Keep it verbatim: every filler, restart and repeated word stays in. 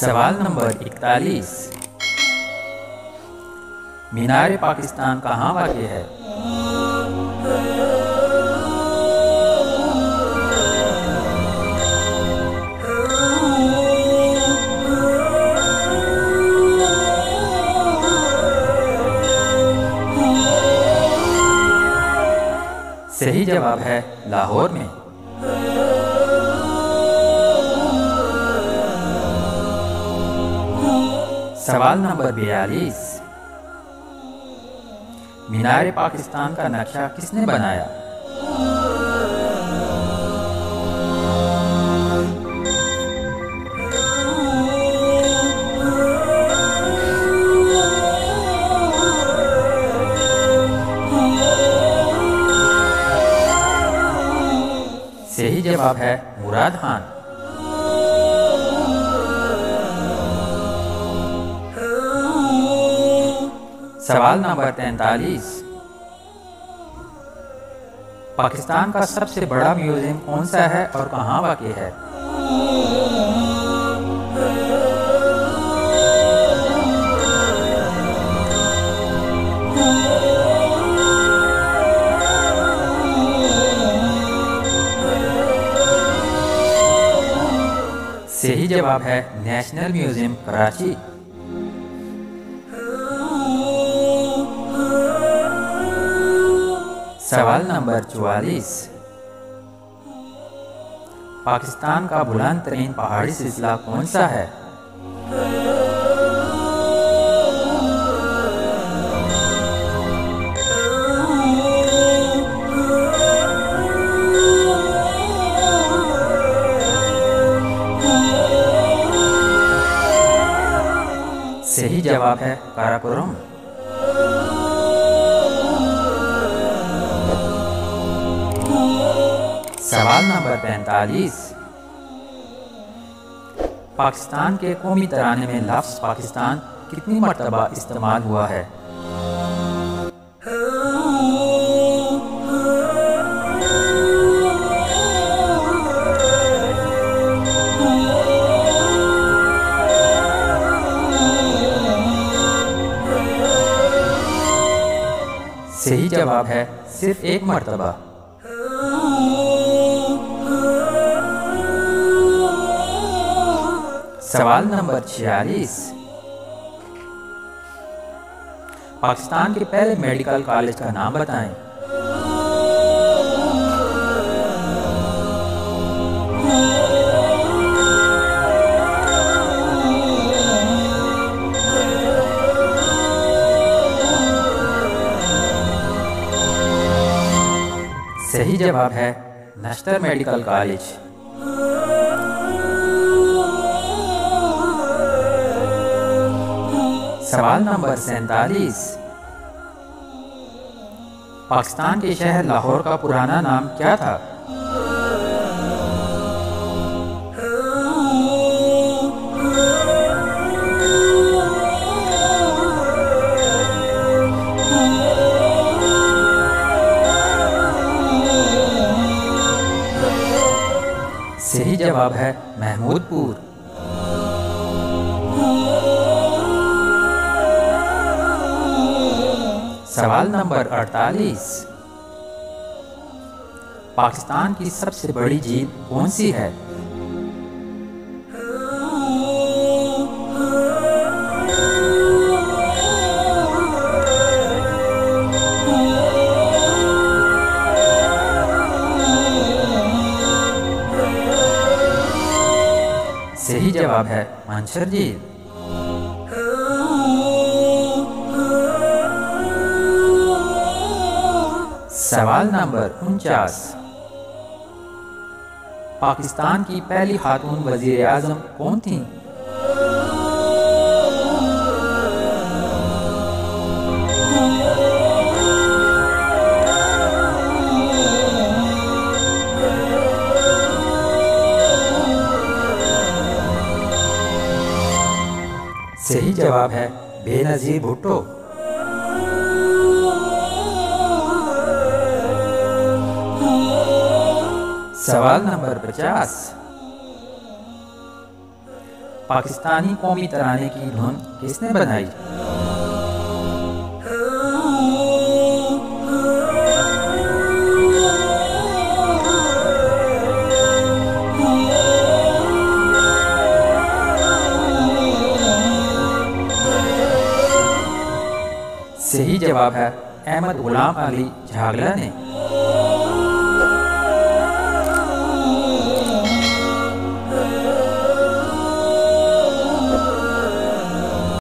सवाल नंबर इकतालीस। मीनार पाकिस्तान कहाँ वाक़ है? सही जवाब है लाहौर में। सवाल नंबर बयालीस। मीनार पाकिस्तान का नक्शा किसने बनाया? सही जवाब है मुराद खान। सवाल नंबर तैंतालीस। पाकिस्तान का सबसे बड़ा म्यूजियम कौन सा है और कहाँ वाक़ है? सही जवाब है नेशनल म्यूजियम कराची। सवाल नंबर चौवालीस। पाकिस्तान का बुलंद तरीन पहाड़ी सिलसिला कौन सा है? सही जवाब है काराकोरम। सवाल नंबर पैंतालीस। पाकिस्तान के कौमी तराने में लफ्ज़ पाकिस्तान कितनी मर्तबा इस्तेमाल हुआ है? सही जवाब है सिर्फ एक मर्तबा। सवाल नंबर छियालीस। पाकिस्तान के पहले मेडिकल कॉलेज का नाम बताएं। सही जवाब है नश्तर मेडिकल कॉलेज। सवाल नंबर सैंतालीस। पाकिस्तान के शहर लाहौर का पुराना नाम क्या था? सही जवाब है महमूदपुर। सवाल नंबर अड़तालीस। पाकिस्तान की सबसे बड़ी झील कौन सी है? सही जवाब है मंशर झील। सवाल नंबर उनचास। पाकिस्तान की पहली खातून वजीर आजम कौन थी? सही जवाब है बेनज़ीर भुट्टो। सवाल नंबर पचास। पाकिस्तानी कौमी तराने की धुन किसने बनाई? सही जवाब है अहमद गुलाम अली झागला ने।